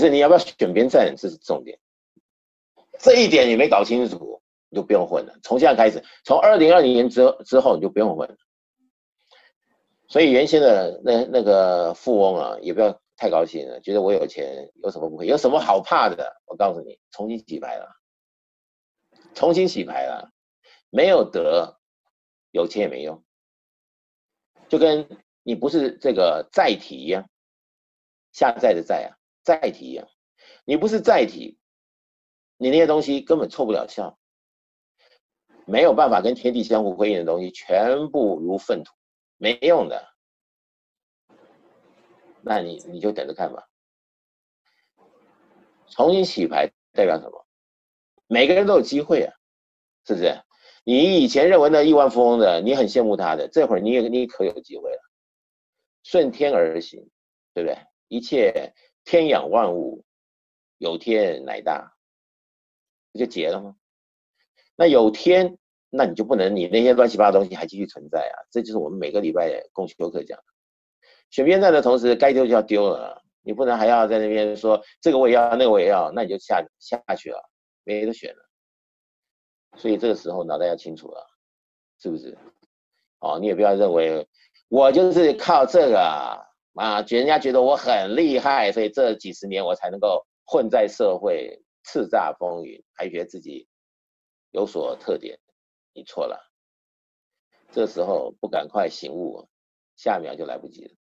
就是你要不要选边站，这是重点。这一点你没搞清楚，你就不用混了。从现在开始，从2020年之后，你就不用混了。所以原先的那个富翁啊，也不要太高兴了，觉得我有钱有什么不可以，有什么好怕的？我告诉你，重新洗牌了，重新洗牌了，没有德，有钱也没用，就跟你不是这个载体一样，下载的载啊，载体一样，你不是载体，你那些东西根本凑不了效，没有办法跟天地相互辉映的东西，全部如粪土，没用的。那你就等着看吧。重新洗牌代表什么？每个人都有机会啊，是不是？你以前认为那亿万富翁的，你很羡慕他的，这会儿你可有机会了，顺天而行，对不对？一切天养万物，有天乃大，不就结了吗？那有天，那你就不能你那些乱七八糟东西还继续存在啊！这就是我们每个礼拜共修课讲的。选边站的同时，该丢就要丢了，你不能还要在那边说这个我也要，那个我也要，那你就下去了，没得选了。所以这个时候脑袋要清楚了，是不是？哦，你也不要认为我就是靠这个人家觉得我很厉害，所以这几十年我才能够混在社会，叱咤风云，还觉得自己有所特点。你错了，这时候不赶快醒悟，下一秒就来不及了。